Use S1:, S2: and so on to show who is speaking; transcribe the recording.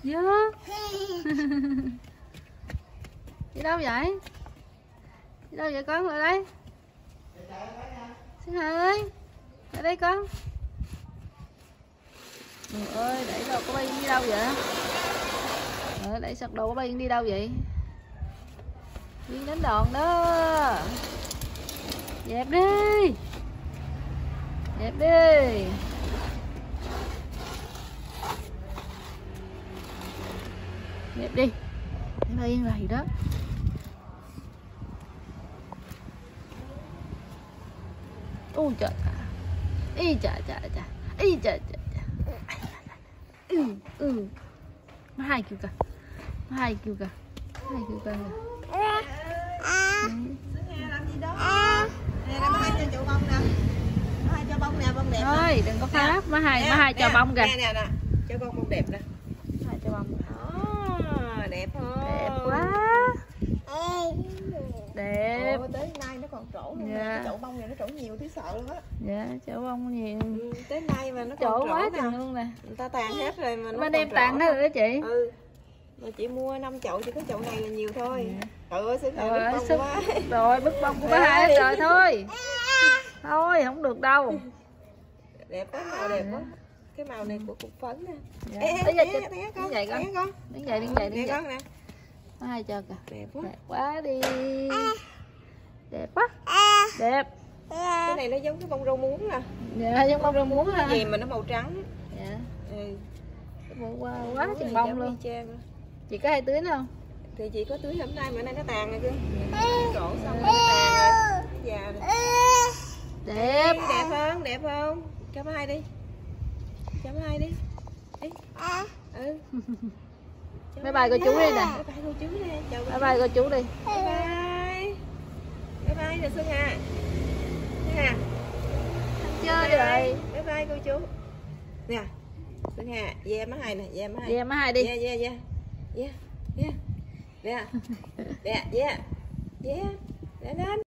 S1: Dơ. Đi đâu vậy? Đi đâu vậy con? Lại đây. Xuân Hà ơi, lại đây con. Trời ơi, đẩy đồ của Biên đi đâu vậy? Đẩy sọt đồ của Biên đi đâu vậy? Biên đánh đòn đó. Dẹp đi. Dẹp đi. Dẹp đi. Để Biên này đó. Ôi trời. Ý trời trời trời. Ý trời trời trời. Nó hai kêu kìa. Nó hai kêu kìa. Hai kêu kìa.
S2: Làm gì đó? Nè, má hai cho chậu bông nè. Má hai cho bông nè, bông đẹp.
S1: Thôi, đừng có phá. Má hai cho bông kìa.
S2: Nè nè, cho bông đẹp nè.
S1: Hai cho bông.
S2: Đó, đẹp không?
S1: Đẹp quá. Đẹp.
S2: Ồ, tới nay nó còn trổ luôn.
S1: Dạ.
S2: Cái chậu bông này nó trổ nhiều tí sợ luôn á.
S1: Dạ, chậu bông nhiều.
S2: Tới nay mà nó còn
S1: Trổ
S2: trổ
S1: quá
S2: nè.
S1: chừng luôn nè.
S2: Người ta tàn hết rồi mà nó
S1: Mà
S2: còn
S1: đem
S2: trổ
S1: tàn hết
S2: nè.
S1: rồi đó chị.
S2: Mà chị mua 5 chậu chỉ có chậu này là nhiều thôi. Trời ơi, sức
S1: Rồi,
S2: bông
S1: sức
S2: quá.
S1: rồi bứt bông của bá hai hết rồi thôi. Thôi, không được đâu.
S2: Đẹp quá, màu đẹp quá. Cái màu này của cục phấn nè.
S1: Dạ.
S2: Ê,
S1: Bây giờ
S2: té con.
S1: đứng dậy con.
S2: Té con.
S1: Đứng dậy, đứng dậy, đứng
S2: Nè
S1: dậy.
S2: con nè.
S1: Bá hai cho kìa.
S2: Đẹp quá.
S1: Đẹp quá đi. Đẹp quá. Đẹp.
S2: Cái này nó giống cái bông rau muống nè.
S1: Dạ, giống bông rau muống ha.
S2: Cái gì mà nó màu trắng.
S1: Dạ.
S2: Ừ.
S1: Quá chừng bông luôn. Chị có hay tưới không?
S2: Thì chị có tưới hôm nay mà nay nó tàn rồi cơ. Trổ xong rồi nó tàn rồi. Già rồi.
S1: Đẹp.
S2: Đẹp không? Đẹp không? Cho hai đi. Cho hai đi. Đi. Ừ.
S1: Bye bye cô chú đi nè.
S2: Bye bye cô chú đi. Chào
S1: Bye bye cô chú đi.
S2: Bye bye. Bye bye nè Xuân Hà. Xuân Hà.
S1: Chơi rồi.
S2: Bye bye cô chú. Nè. Xuân Hà, ve má hai nè, ve má hai.
S1: Về má hai đi.
S2: Yeah, yeah, yeah. Yeah. Yeah. Yeah. Yeah, yeah. Yeah. Lên lên.